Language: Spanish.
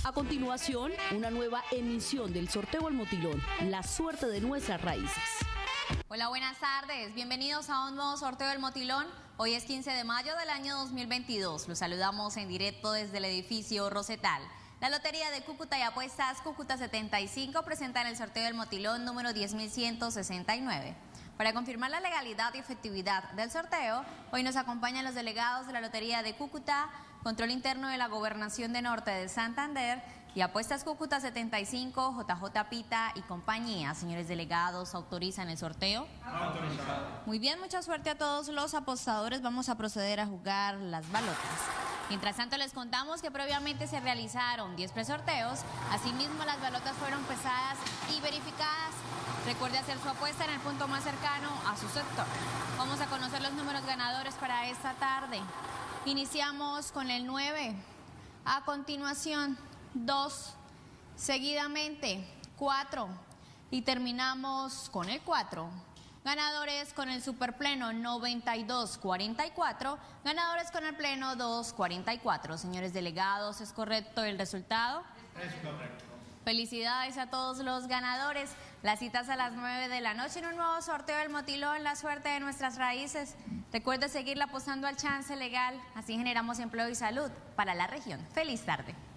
A continuación, una nueva emisión del sorteo El Motilón, la suerte de nuestras raíces. Hola, buenas tardes. Bienvenidos a un nuevo sorteo del Motilón. Hoy es 15 de mayo del año 2022. Los saludamos en directo desde el edificio Rosetal. La Lotería de Cúcuta y Apuestas Cúcuta 75 presentan el sorteo del Motilón número 10.169. Para confirmar la legalidad y efectividad del sorteo, hoy nos acompañan los delegados de la Lotería de Cúcuta, Control Interno de la Gobernación de Norte de Santander y Apuestas Cúcuta 75, JJ Pita y compañía. Señores delegados, ¿autorizan el sorteo? Autorizado. Muy bien, mucha suerte a todos los apostadores. Vamos a proceder a jugar las balotas. Mientras tanto, les contamos que previamente se realizaron 10 presorteos. Asimismo, las balotas fueron pesadas y verificadas. Recuerde hacer su apuesta en el punto más cercano a su sector. Vamos a conocer los números ganadores para esta tarde. Iniciamos con el 9. A continuación, 2. Seguidamente, 4. Y terminamos con el 4. Ganadores con el superpleno 9244, ganadores con el pleno 244. Señores delegados, ¿es correcto el resultado? Es correcto. Felicidades a todos los ganadores. Las citas a las 9 de la noche en un nuevo sorteo del Motilón, la suerte de nuestras raíces. Recuerde seguirle apostando al chance legal, así generamos empleo y salud para la región. Feliz tarde.